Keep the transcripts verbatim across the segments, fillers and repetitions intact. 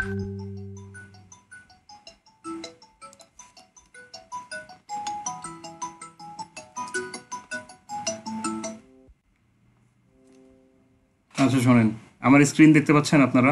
আচ্ছা শোনেন, আমার স্ক্রিন দেখতে পাচ্ছেন আপনারা?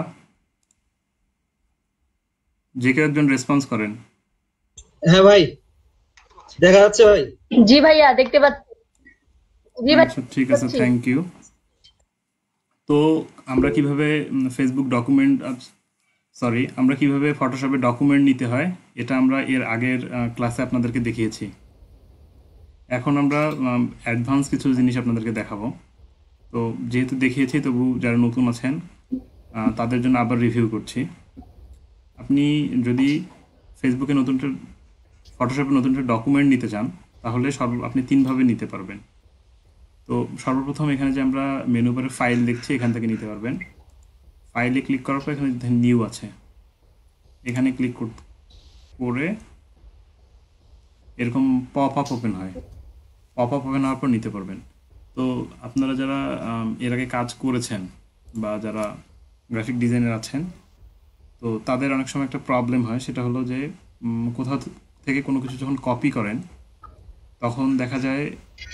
যে কেউ একজন রেসপন্স করেন। হ্যাঁ ভাই, দেখা যাচ্ছে ভাই। জি ভাইয়া দেখতে পাচ্ছি। জি ভাই আচ্ছা ঠিক দেখতে আছে, পাচ্ছি। Thank you. তো আমরা কিভাবে ফেসবুক ডকুমেন্ট, সরি, আমরা কিভাবে ফটোশপে ডকুমেন্ট নিতে হয় এটা আমরা এর আগের ক্লাসে আপনাদেরকে দেখিয়েছি। এখন আমরা অ্যাডভান্স কিছু জিনিস আপনাদেরকে দেখাবো। তো যেহেতু দেখিয়েছি, তবু যারা নতুন আছেন আহ, তাদের জন্য আবার রিভিউ করছি। আপনি যদি ফেসবুকে নতুন ফটোশপে নতুন একটা ডকুমেন্ট নিতে চান, তাহলে সর্ব আপনি তিনভাবে নিতে পারবেন। তো সর্বপ্রথম এখানে যে আমরা মেনু বারে ফাইল দেখছি, এখান থেকে নিতে পারবেন। ফাইলে ক্লিক করার পর এখানে নিউ আছে, এখানে ক্লিক করে এরকম পপ আপ ওপেন হয়। পপ আপ ওপেন হওয়ার পর নিতে পারবেন। তো আপনারা যারা আম, এর আগে কাজ করেছেন বা যারা গ্রাফিক ডিজাইনার আছেন, তো তাদের অনেক সময় একটা প্রবলেম হয়, সেটা হলো যে উম, কোথাও থেকে কোনো কিছু যখন কপি করেন, তখন দেখা যায়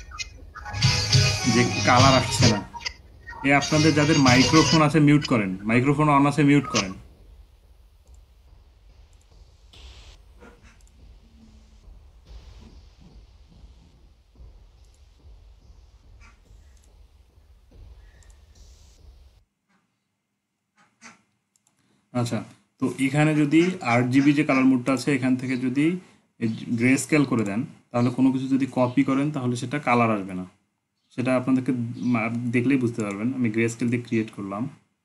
যে কালার আসছে না। এ আপনাদের যাদের মাইক্রোফোন আছে মিউট করেন, মাইক্রোফোন অন আছে মিউট করেন। আচ্ছা, তো এখানে যদি আট জিবি যে কালার মোডটা আছে, এখান থেকে যদি গ্রে স্কেল করে দেন, তাহলে কোনো কিছু যদি কপি করেন তাহলে সেটা কালার আসবে না। সেটা আপনাদেরকে মা- দেখলেই বুঝতে পারবেন। আমি গ্রে স্কেল দিয়ে ক্রিয়েট করলাম।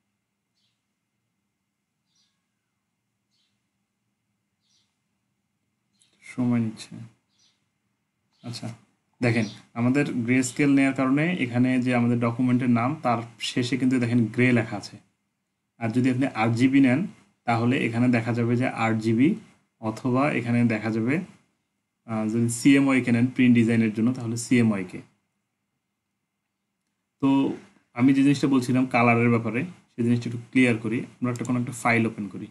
সময় নিচ্ছে। আচ্ছা, দেখেন, আমাদের গ্রে স্কেল নেওয়ার কারণে এখানে যে আমাদের ডকুমেন্টের নাম, তার শেষে কিন্তু দেখেন গ্রে লেখা আছে। আর যদি আপনি আট জিবি নেন, তাহলে এখানে দেখা যাবে যে আট জিবি, অথবা এখানে দেখা যাবে আহ, যদি সিএমওয়াইকে নেন প্রিন্ট ডিজাইনের জন্য, তাহলে সিএমওয়াইকে। তো আমি যে জিনিসটা বলছিলাম কালারের ব্যাপারে, সেই জিনিসটা একটু ক্লিয়ার করি। আমরা একটা কোনো একটা ফাইল ওপেন করি।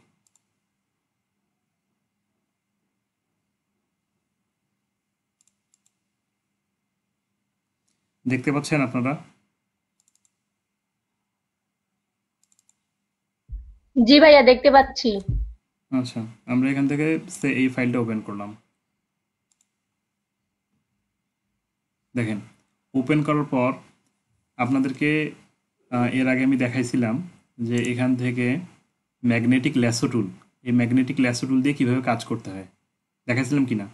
দেখতে পাচ্ছেন আপনারা? জি ভাইয়া দেখতে পাচ্ছি। আচ্ছা, আমরা এখান থেকে সে এই ফাইলটা ওপেন করলাম। দেখেন, ওপেন করার পর আপনাদেরকে আহ, এর আগে আমি দেখাইছিলাম যে এখান থেকে ম্যাগনেটিক ল্যাসো টুল, এই ম্যাগনেটিক ল্যাসো টুল দিয়ে কিভাবে কাজ করতে হয় দেখাইছিলাম কিনা?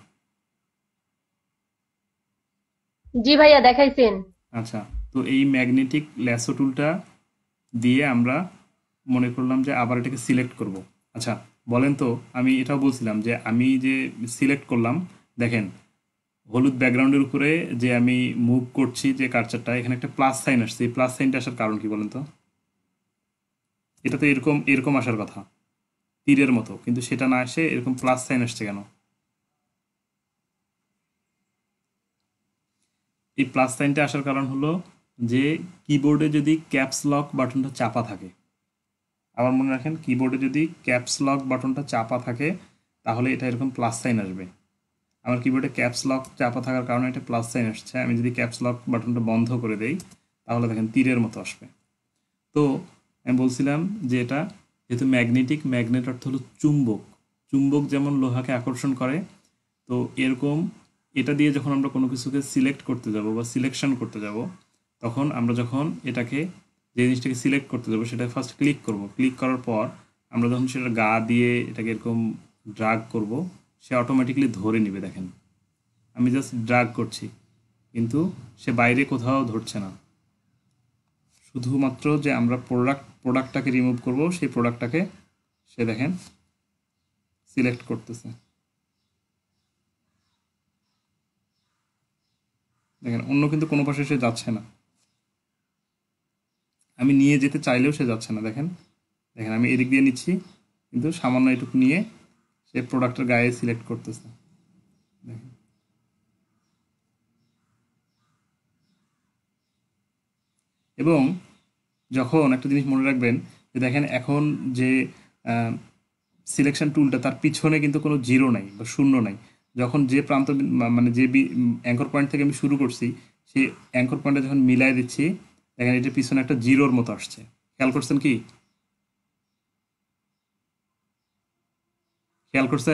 জি ভাইয়া দেখাইছেন। আচ্ছা, তো এই ম্যাগনেটিক ল্যাসো টুলটা দিয়ে আমরা মনে করলাম যে আবার এটাকে সিলেক্ট করব। আচ্ছা, বলেন তো, আমি এটাও বলছিলাম যে আমি যে সিলেক্ট করলাম, দেখেন হলুদ ব্যাকগ্রাউন্ডের উপরে যে আমি মুভ করছি যে কার্সারটা, এখানে একটা প্লাস সাইন আসছে। এই প্লাস সাইনটা আসার কারণ কি বলেন তো? এটা তো এরকম এরকম আসার কথা, তীরের মতো, কিন্তু সেটা না এসে এরকম প্লাস সাইন আসছে কেন? এই প্লাস সাইনটা আসার কারণ হলো যে কিবোর্ডে যদি ক্যাপস লক বাটনটা চাপা থাকে, আবার মনে রাখেন, কিবোর্ডে যদি ক্যাপস লক বাটনটা চাপা থাকে, তাহলে এটা এরকম প্লাস সাইন আসবে। আমার কিবোর্ডে ক্যাপস লক চাপা থাকার কারণে এটা প্লাস সাইন আসছে। আমি যদি ক্যাপস লক বাটনটা বন্ধ করে দেই, তাহলে দেখেন তীরের মতো আসবে। তো আমি বলছিলাম যে এটা যেহেতু ম্যাগনেটিক, ম্যাগনেট অর্থ হলো চুম্বক। চুম্বক যেমন লোহাকে আকর্ষণ করে, তো এরকম এটা দিয়ে যখন আমরা কোনো কিছুকে সিলেক্ট করতে যাব বা সিলেকশন করতে যাব, তখন আমরা যখন এটাকে, যে জিনিসটাকে সিলেক্ট করতে যাবো, সেটা ফার্স্ট ক্লিক করব। ক্লিক করার পর আমরা যখন সেটা গা দিয়ে এটাকে এরকম ড্রাগ করব, সে অটোমেটিকলি ধরে নিবে। দেখেন, আমি জাস্ট ড্রাগ করছি, কিন্তু সে বাইরে কোথাও ধরছে না। শুধুমাত্র যে আমরা প্রোডাক্ট প্রোডাক্টটাকে রিমুভ করব, সেই প্রোডাক্টটাকে সে দেখেন সিলেক্ট করতেছে। দেখেন, অন্য কিন্তু কোনো পাশে সে যাচ্ছে না। আমি নিয়ে যেতে চাইলেও সে যাচ্ছে না। দেখেন, দেখেন আমি এদিক দিয়ে নিচ্ছি, কিন্তু সামান্য এটুকু নিয়ে সে প্রোডাক্টের গায়ে সিলেক্ট করতেছে। দেখেন, এবং যখন একটা জিনিস মনে রাখবেন যে দেখেন এখন যে সিলেকশন টুলটা তার পিছনে কিন্তু কোনো জিরো নাই বা শূন্য নাই। যখন যে প্রান্ত বিন- মা- মানে যে অ্যাঙ্কর পয়েন্ট থেকে আমি শুরু করছি সেই অ্যাঙ্কর পয়েন্টে যখন মিলাই দিচ্ছি, দেখেন এটার পিছনে একটা জিরোর মতো আসছে। খেয়াল করছেন কি? খেয়াল করছেন?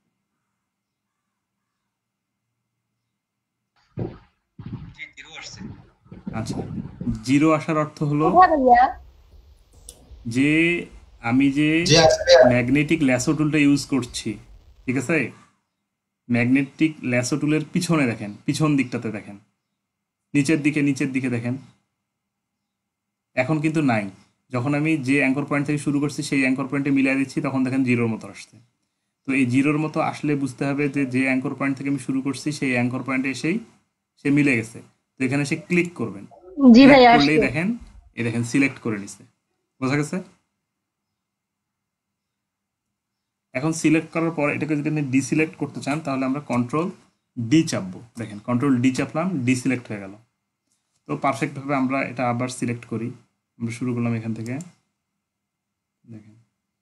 আচ্ছা, জিরো আসার অর্থ হলো কোথায় ভাইয়া? যে আমি যে জি আসবে। ম্যাগনেটিক ল্যাসো টুলটা ইউজ করছি, ঠিক আছে, ম্যাগনেটিক ল্যাসো টুলের পিছনে দেখেন, পিছন দিকটাতে দেখেন, নিচের দিকে নিচের দিকে দেখেন, এখন কিন্তু নাই। যখন আমি যে অ্যাঙ্কর পয়েন্ট থেকে শুরু করছি সেই অ্যাঙ্কর পয়েন্টে মিলিয়ে দিচ্ছি তখন দেখেন জিরোর মতো আসছে। তো এই জিরোর মতো আসলে বুঝতে হবে যে যে অ্যাঙ্কর পয়েন্ট থেকে আমি শুরু করছি সেই অ্যাঙ্কর পয়েন্টে এসেই সে মিলে গেছে। তো এখানে সে ক্লিক করবেন, জি ক্লিক ভাইয়া করলেই আসছে। দেখেন এই দেখেন সিলেক্ট করে নিছে। বোঝা গেছে? এখন সিলেক্ট করার পর এটাকে যদি আপনি ডিসিলেক্ট করতে চান তাহলে আমরা কন্ট্রোল ডি চাপবো। দেখেন কন্ট্রোল ডি চাপলাম, ডিসিলেক্ট হয়ে গেল। তো পারফেক্টভাবে আমরা এটা আবার সিলেক্ট করি। আমরা শুরু করলাম এখান থেকে, দেখেন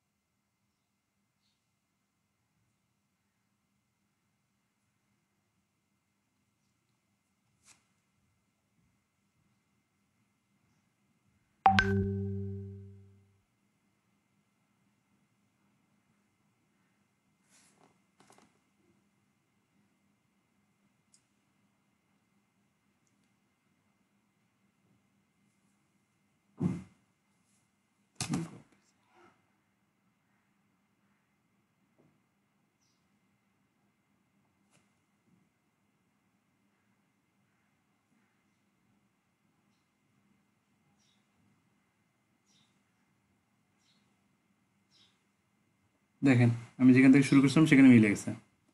দেখেন আমি যেখান থেকে শুরু করছিলাম সেখানে মিলে গেছে।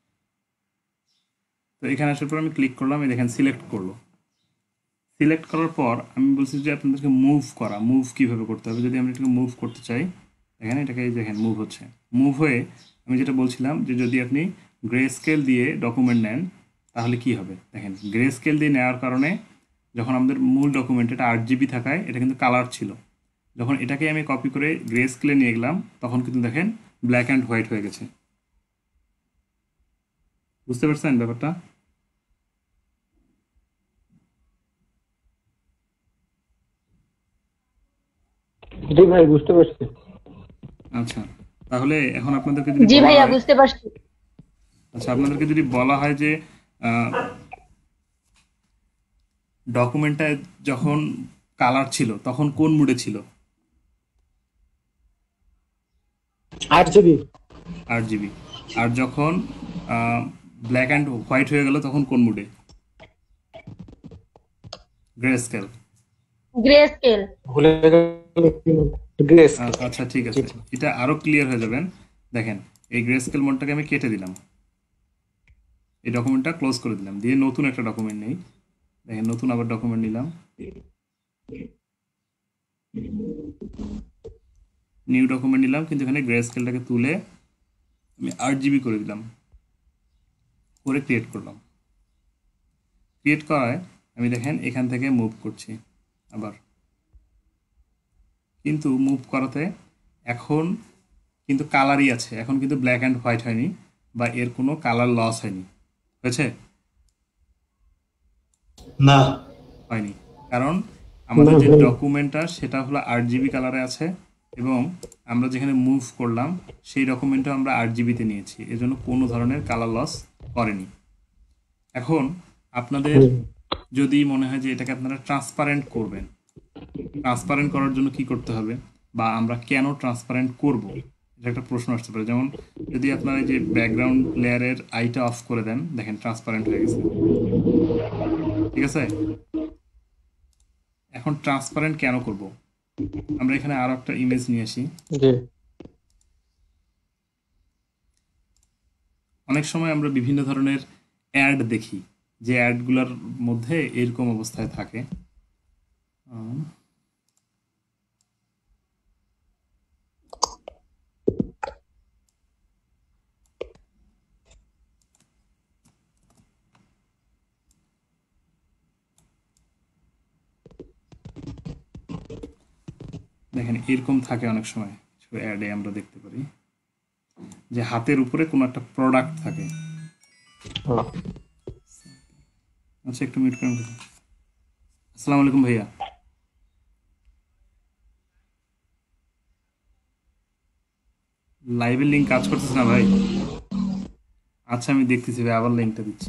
তো এখানে আসার পর আমি ক্লিক করলাম, এই দেখেন সিলেক্ট করলো। সিলেক্ট করার পর আমি বলছি যে আপনাদেরকে মুভ করা, মুভ কিভাবে করতে হবে। যদি আমরা এটাকে মুভ করতে চাই, দেখেন এটাকে এই দেখেন মুভ হচ্ছে। মুভ হয়ে আমি যেটা বলছিলাম যে যদি আপনি গ্রে স্কেল দিয়ে ডকুমেন্ট নেন তাহলে কি হবে, দেখেন গ্রে স্কেল দিয়ে নেওয়ার কারণে যখন আমাদের মূল ডকুমেন্ট এটা আট জিবি থাকায় এটা কিন্তু কালার ছিল, যখন এটাকে আমি কপি করে গ্রে স্কেলে নিয়ে গেলাম তখন কিন্তু দেখেন ব্ল্যাক অ্যান্ড হোয়াইট হয়ে গেছে। বুঝতে পারছেন ব্যাপারটা? জি ভাই বুঝতে পারছি। আচ্ছা, তাহলে এখন আপনাদেরকে যদি জি বলা ভাইয়া হয়, বুঝতে পারছি। আচ্ছা আপনাদেরকে যদি বলা হয় যে ডকুমেন্টটা যখন কালার ছিল তখন কোন মুডে ছিল? আট জিবি। আট জিবি। আর যখন ব্ল্যাক অ্যান্ড হোয়াইট হয়ে গেল তখন কোন মুডে? Grey scale. Grey scale. ভুলে গেল গ্রেস। আচ্ছা ঠিক আছে, এটা আরো ক্লিয়ার হয়ে যাবেন। দেখেন এই গ্রে স্কেল মোডটাকে আমি কেটে দিলাম, এই ডকুমেন্টটা ক্লোজ করে দিলাম, দিয়ে নতুন একটা ডকুমেন্ট নেই। দেখেন নতুন আবার ডকুমেন্ট নিলাম, নিউ ডকুমেন্ট নিলাম, কিন্তু এখানে গ্রে স্কেলটাকে তুলে আমি আট জিবি করে দিলাম, করে ক্রিয়েট করলাম। ক্রিয়েট করায় আমি দেখেন এখান থেকে মুভ করছি আবার, কিন্তু মুভ করাতে এখন কিন্তু কালারই আছে, এখন কিন্তু ব্ল্যাক অ্যান্ড হোয়াইট হয়নি বা এর কোনো কালার লস হয়নি। হয়েছে? না, হয়নি, কারণ আমাদের যে ডকুমেন্টটা সেটা হলো আট জিবি কালারে আছে এবং আমরা যেখানে মুভ করলাম সেই ডকুমেন্টটা আমরা আট জিবিতে নিয়েছি, এজন্য কোনো ধরনের কালার লস করেনি। এখন আপনাদের যদি মনে হয় যে এটাকে আপনারা ট্রান্সপারেন্ট করবেন, ট্রান্সপারেন্ট করার জন্য কি করতে হবে বা আমরা কেন ট্রান্সপারেন্ট করব, এটা একটা প্রশ্ন আসতে পারে। যেমন যদি আপনারা এই যে ব্যাকগ্রাউন্ড লেয়ারের আইটা অফ করে দেন, দেখেন ট্রান্সপারেন্ট হয়ে গেছে, ঠিক আছে। এখন ট্রান্সপারেন্ট কেন করব, আমরা এখানে আরো একটা ইমেজ নিয়ে আসি। জি অনেক সময় আমরা বিভিন্ন ধরনের অ্যাড দেখি যে অ্যাডগুলোর মধ্যে এরকম অবস্থায় থাকে। আহ, দেখেন এরকম থাকে অনেক সময়, অ্যাডে আমরা দেখতে পারি। যে হাতের উপরে কোনো একটা প্রোডাক্ট থাকে। হ্যাঁ আচ্ছা একটু মিউট করেন। আসসালামু আলাইকুম ভাইয়া। লাইভের লিঙ্ক কাজ করতেছে না ভাই। আচ্ছা আমি দেখতেছি ভাই, আবার লিঙ্কটা দিচ্ছি।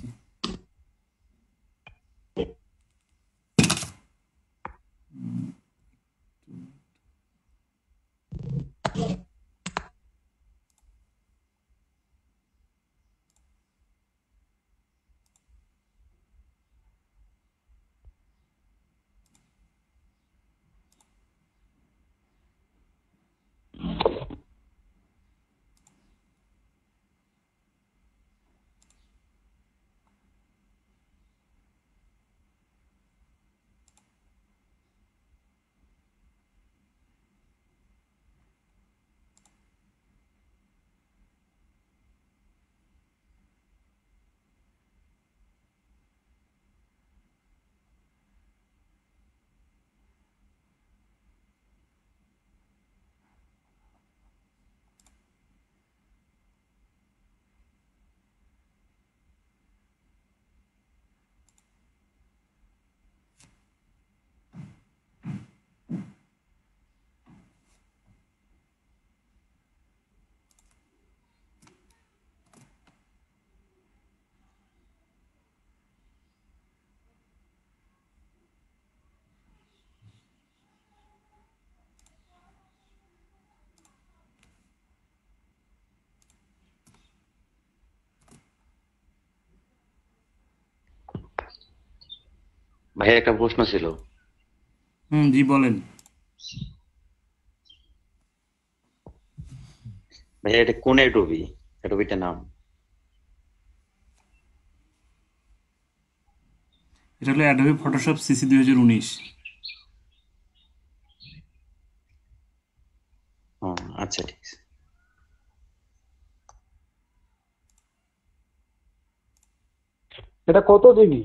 ভাই একটা প্রশ্ন ছিল। হুম জি বলেন। ভাই এটা কোন অ্যাডোবি? অ্যাডোবিটার নাম? এটা হলো অ্যাডোবি ফটোশপ সিসি দুই হাজার উনিশ। ও আচ্ছা ঠিক আছে। এটা কত জিবি?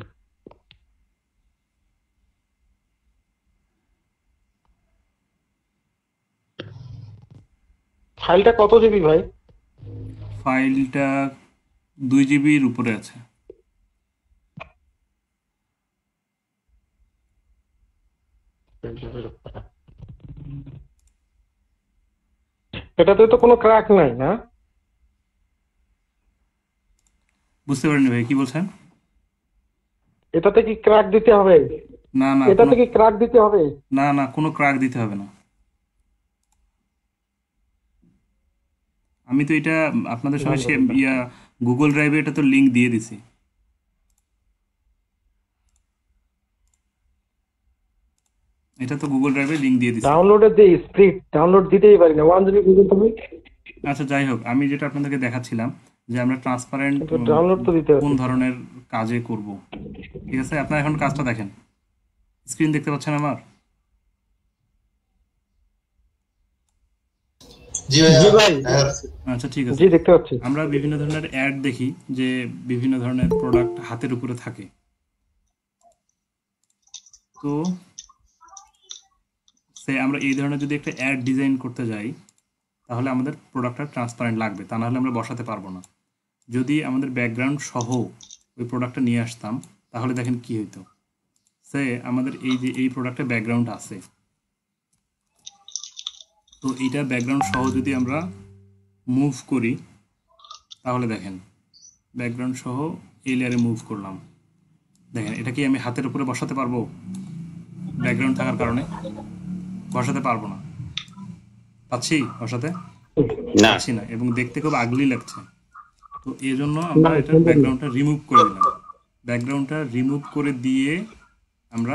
ফাইলটা কত জিবি ভাই? ফাইলটা দুই জিবির উপরে আছে। এটাতে তো কোনো ক্র্যাক নাই না? বুঝতে পারিনি ভাই কি বলছেন? এটাতে কি ক্র্যাক দিতে হবে? না না এটাতে কোনো কি ক্র্যাক দিতে হবে? না না কোনো ক্র্যাক দিতে হবে না। আমি তো এটা আপনাদের সঙ্গে সে ইয়া গুগল ড্রাইভে এটা তো লিংক দিয়ে দিছি। এটা তো গুগল ড্রাইভে লিংক দিয়ে দিছি। ডাউনলোডের যে স্প্রিট ডাউনলোড দিতেই পারি না, ওয়ান জিবি গুগল তুমি। আচ্ছা যাই হোক, আমি যেটা আপনাদেরকে দেখাচ্ছিলাম যে আমরা ট্রান্সপারেন্ট ডাউনলোড তো দিতে কোন হবে। ধরনের কাজে করব। ঠিক আছে, আপনারা এখন কাজটা দেখেন। স্ক্রিন দেখতে পাচ্ছেন আমার? জি জি ভাই, আচ্ছা ঠিক আছে। জি দেখতে পাচ্ছি। আমরা বিভিন্ন ধরনের অ্যাড দেখি যে বিভিন্ন ধরনের প্রোডাক্ট হাতের উপরে থাকে। তো সে আমরা এই ধরনের যদি একটা অ্যাড ডিজাইন করতে যাই তাহলে আমাদের প্রোডাক্টটা ট্রান্সপারেন্ট লাগবে, তা নাহলে আমরা বসাতে পারবো না। যদি আমাদের ব্যাকগ্রাউন্ড সহ ওই প্রোডাক্টটা নিয়ে আসতাম তাহলে দেখেন কি হইতো। সে আমাদের এই যে এই প্রোডাক্টে ব্যাকগ্রাউন্ড আছে, তো এইটা ব্যাকগ্রাউন্ড সহ যদি আমরা মুভ করি তাহলে দেখেন ব্যাকগ্রাউন্ড সহ এই লেয়ারে মুভ করলাম, দেখেন এটা কি আমি হাতের উপরে বসাতে পারবো? ব্যাকগ্রাউন্ড থাকার কারণে বসাতে পারবো না। পাচ্ছি বসাতে? না পাচ্ছি না, এবং দেখতে খুব আগলি লাগছে। তো এই জন্য আমরা এটার ব্যাকগ্রাউন্ডটা রিমুভ করে দিলাম। ব্যাকগ্রাউন্ডটা রিমুভ করে দিয়ে আমরা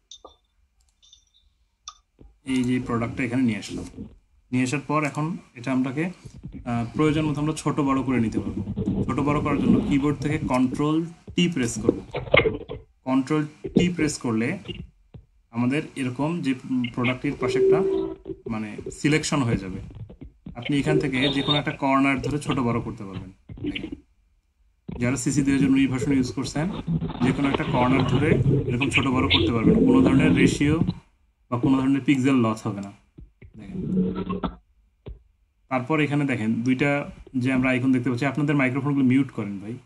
এই যে প্রোডাক্টটা এখানে নিয়ে আসলাম। নিয়ে আসার পর এখন এটা আমরাকে প্রয়োজন মতো আমরা ছোট বড় করে নিতে পারবো। ছোট বড় করার জন্য কিবোর্ড থেকে কন্ট্রোল টি প্রেস করব। কন্ট্রোল টি প্রেস করলে আমাদের এরকম যে প্রোডাক্টের পাশে একটা মানে সিলেকশন হয়ে যাবে। আপনি এখান থেকে যে কোনো একটা কর্নার ধরে ছোট বড় করতে পারবেন। যারা সিসি দুই হাজার উনিশ ভার্সন ইউজ করছেন যে কোনো একটা কর্নার ধরে এরকম ছোট বড় করতে পারবেন, কোনো ধরনের রেশিও বা কোনো ধরনের পিক্সেল লস হবে না। দেখেন তারপর এখানে দেখেন দুইটা যে আমরা আইকন দেখতে পাচ্ছি, আপনাদের মাইক্রোফোনগুলো মিউট করেন ভাই।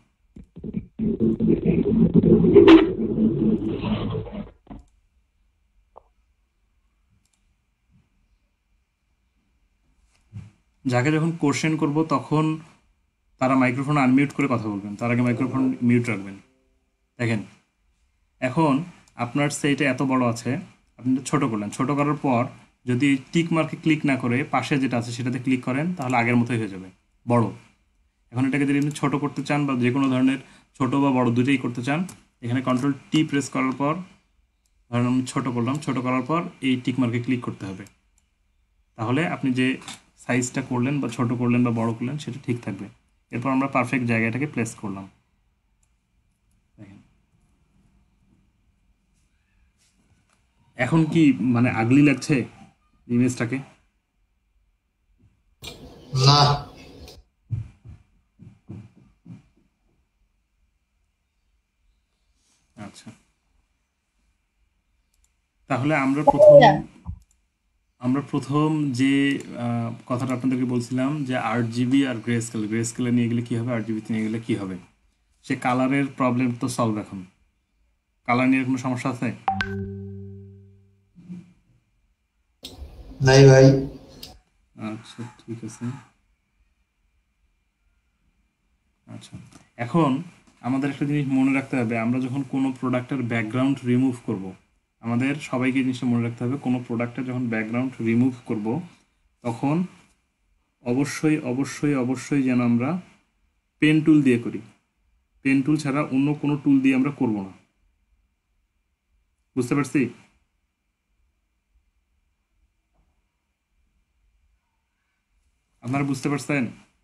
যাকে যখন কোশ্চেন করব তখন তারা মাইক্রোফোন আনমিউট করে কথা বলবেন, তার আগে মাইক্রোফোন মিউট রাখবেন। দেখেন এখন আপনার সেইটা এত বড় আছে, আপনি এটা ছোট করলেন, ছোট করার পর যদি টিক মার্কে ক্লিক না করে পাশে যেটা আছে সেটাতে ক্লিক করেন তাহলে আগের মতোই হয়ে যাবে বড়। এখন এটাকে যদি আপনি ছোট করতে চান বা যে কোনো ধরনের ছোট বা বড় দুটোই করতে চান, এখানে কন্ট্রোল টি প্রেস করার পর ধরেন আমি ছোট করলাম, ছোট করার পর এই টিক মার্কে ক্লিক করতে হবে, তাহলে আপনি যে সাইজটা করলেন বা ছোট করলেন বা বড় করলেন সেটা ঠিক থাকবে। এরপর আমরা পারফেক্ট জায়গাটাকে প্লেস করলাম। দেখেন এখন কি মানে আগলি লাগছে ইমেজটাকে? না আচ্ছা, তাহলে আমরা প্রথম আমরা প্রথম যে আহ, কথাটা আপনাদেরকে বলছিলাম যে আট জিবি আর গ্রে স্কেল, গ্রে স্কেলে নিয়ে গেলে কি হবে, আট জিবিতে নিয়ে গেলে কি হবে, সে কালারের প্রবলেম তো সলভ। এখন কালার নিয়ে কোনো সমস্যা আছে? নাই ভাই। আচ্ছা ঠিক আছে। আচ্ছা এখন আমাদের একটা জিনিস মনে রাখতে হবে, আমরা যখন কোনো প্রোডাক্টের ব্যাকগ্রাউন্ড রিমুভ করব, আমাদের সবাইকে এই জিনিসটা মনে রাখতে হবে, কোনো প্রোডাক্টের যখন ব্যাকগ্রাউন্ড রিমুভ করব তখন অবশ্যই অবশ্যই অবশ্যই যেন আমরা পেন টুল দিয়ে করি। পেন টুল ছাড়া অন্য কোনো টুল দিয়ে আমরা করব না। বুঝতে পারছি? আপনারা বুঝতে পারছেন?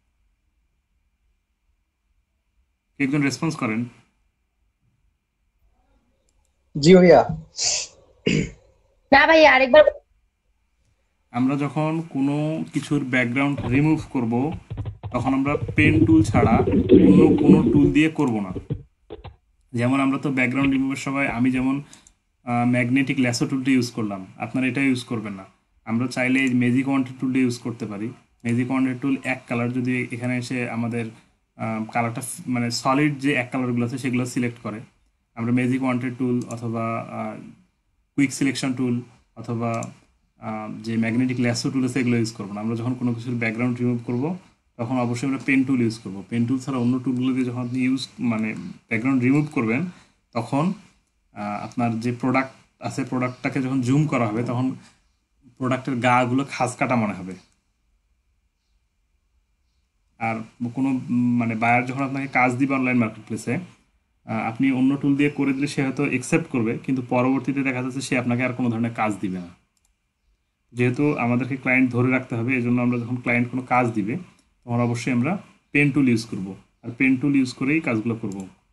একজন রেসপন্স করেন। জি ভাইয়া। না ভাই আরেকবার আমরা যখন কোনো কিছুর ব্যাকগ্রাউন্ড রিমুভ করব তখন আমরা পেন টুল ছাড়া অন্য কোনো টুল দিয়ে করব না। যেমন আমরা তো ব্যাকগ্রাউন্ড রিমুভের সময় আমি যেমন ম্যাগনেটিক ল্যাসো টুলটা ইউজ করলাম, আপনারা এটা ইউজ করবেন না। আমরা চাইলে ম্যাজিক ওয়ান্টেড টুলটা ইউজ করতে পারি। ম্যাজিক ওয়ান্টেড টুল এক কালার যদি এখানে এসে আমাদের কালারটা মানে সলিড যে এক কালারগুলো আছে সেগুলো সিলেক্ট করে, আমরা ম্যাজিক ওয়ান্টেড টুল অথবা কুইক সিলেকশন টুল অথবা আহ, যে ম্যাগনেটিক ল্যাসো টুল আছে এগুলো ইউজ করবো না। আমরা যখন কোনো কিছুর ব্যাকগ্রাউন্ড রিমুভ করবো তখন অবশ্যই আমরা পেন টুল ইউজ করবো। পেন টুল ছাড়া অন্য টুলগুলো দিয়ে যখন আপনি ইউজ মানে ব্যাকগ্রাউন্ড রিমুভ করবেন তখন আহ, আপনার যে প্রোডাক্ট আছে প্রোডাক্টটাকে যখন জুম করা হবে তখন প্রোডাক্টের গাগুলো খাস কাটা মনে হবে। আর কোনো উম, মানে বায়ার যখন আপনাকে কাজ দিবে অনলাইন মার্কেট প্লেসে, আপনি অন্য টুল দিয়ে করে দিলে সে হয়তো একসেপ্ট করবে, কিন্তু পরবর্তীতে দেখা যাচ্ছে সে আপনাকে আর কোনো ধরনের কাজ দিবে না। যেহেতু আমাদেরকে ক্লায়েন্ট ধরে রাখতে হবে, এই জন্য আমরা যখন ক্লায়েন্ট কোনো কাজ দিবে তখন অবশ্যই আমরা পেন টুল ইউজ করব, আর পেন টুল ইউজ করেই কাজগুলো করব।